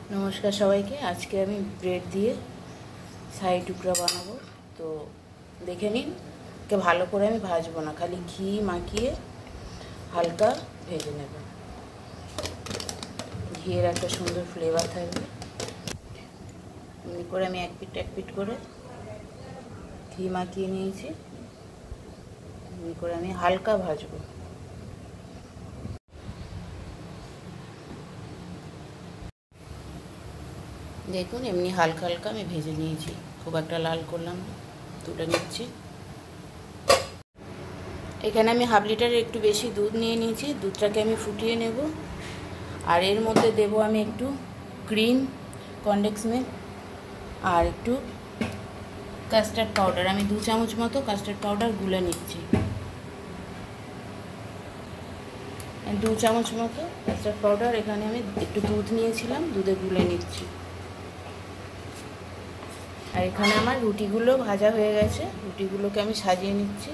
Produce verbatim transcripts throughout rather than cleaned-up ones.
नमस्कार सबाइके आज के आमी ब्रेड दिए शाही टुकड़ा बानाबो। तो देखे निन के भालो करे आमी भाजबो ना, खाली घी माखिए हालका भेजे नेब। घिएर एक सुंदर फ्लेवर थाकबे। एमनि करे आमी एक पिट एक पिट करे घी माखिए निয়েছি। एमनि करे आमी हालका भाजबो। देखुन एमनी हालका हालका मैं भेजे निয়েছি, खूब एक लाल करलाम ना, तुले निচ্ছি। এখানে আমি हाफ लिटार একটু বেশি দুধ নিয়ে নিয়েছি। দুধটাকে আমি ফুটিয়ে নেব আর এর মধ্যে দেব আমি একটু ক্রিম, কনডেন্স মিল্ক আর একটু কাস্টার্ড পাউডার। আমি দু চামচ মতো কাস্টার্ড পাউডার গুলে নিচ্ছি। দু চামচ মতো কাস্টার্ড পাউডার এখানে আমি একটু দুধ নিয়েছিলাম, দুধে গুলে নিচ্ছি। আর এখানে আমার রুটিগুলো ভাজা হয়ে গেছে, রুটিগুলোকে আমি সাজিয়ে নিচ্ছি।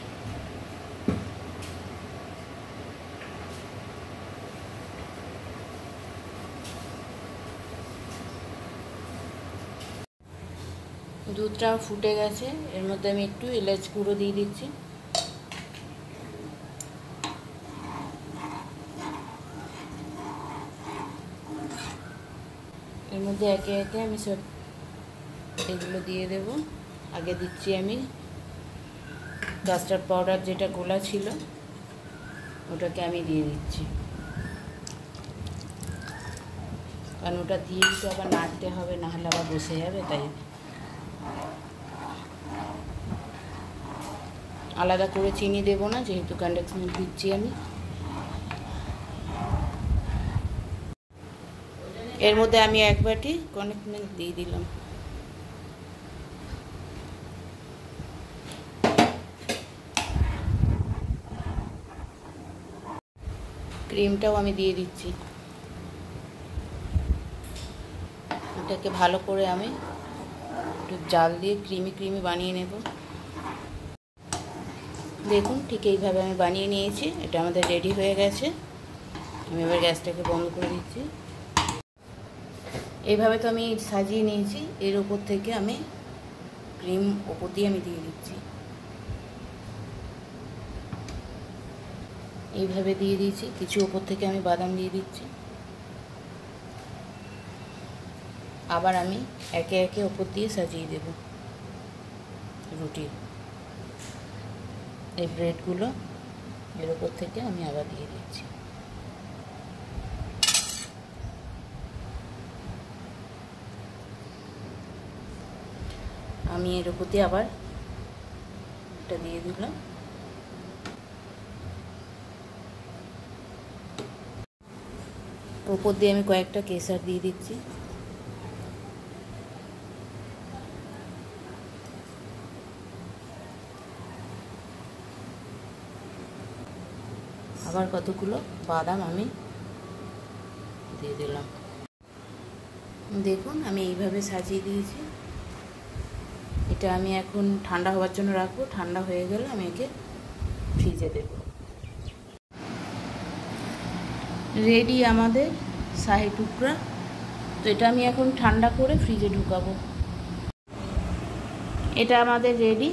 দুধটা ফুটে গেছে, এর মধ্যে আমি একটু এলাচ গুঁড়ো দিয়ে দিচ্ছি। এর মধ্যে একে একে আমি সব এগুলো দিয়ে দেব। আগে দিচ্ছি আমি কাস্টার্ড পাউডার যেটা গোলা ছিল ওটাকে আমি দিয়ে দিচ্ছি, কারণ ওটা দিয়েই তো আবার নাড়তে হবে, না হলে আবার বসে যাবে। তাই আলাদা করে চিনি দেব না, যেহেতু কনডেন্স মিল্ক দিচ্ছি আমি। এর মধ্যে আমি এক বাটি কনডেন্স মিল্ক দিয়ে দিলাম। ক্রিমটাও আমি দিয়ে দিচ্ছি। এটাকে ভালো করে আমি একটু জাল দিয়ে ক্রিমি ক্রিমি বানিয়ে নেব। দেখুন ঠিক এইভাবে আমি বানিয়ে নিয়েছি। এটা আমাদের রেডি হয়ে গেছে। আমি এবার গ্যাসটাকে বন্ধ করে দিচ্ছি। এইভাবে তো আমি সাজিয়ে নিয়েছি। এর উপর থেকে আমি ক্রিম উপর দিয়ে আমি দিয়ে দিচ্ছি। এইভাবে দিয়ে দিয়েছি, কিছু উপর থেকে আমি বাদাম দিয়ে দিচ্ছি। আবার আমি একে একে উপর দিয়ে সাজিয়ে দেব রুটি। এই ব্রেডগুলো এর উপর থেকে আমি আবার দিয়ে দিচ্ছি। আমি এর উপর দিয়ে আবার এটা দিয়ে দিলাম। উপর দিয়ে আমি কয়েকটা কেশর দিয়ে দিচ্ছি। আবার কতগুলো বাদাম আমি দিয়ে দিলাম। দেখুন আমি এইভাবে সাজিয়ে দিয়েছি। এটা আমি এখন ঠান্ডা হওয়ার জন্য রাখবো। ঠান্ডা হয়ে গেলে আমি একে ফ্রিজে দেব। রেডি আমাদের শাহি টুকরা। তো এটা আমি এখন ঠান্ডা করে ফ্রিজে ঢুকাবো। এটা আমাদের রেডি।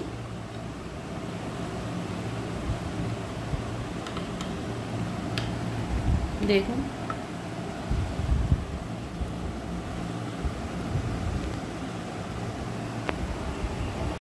দেখুন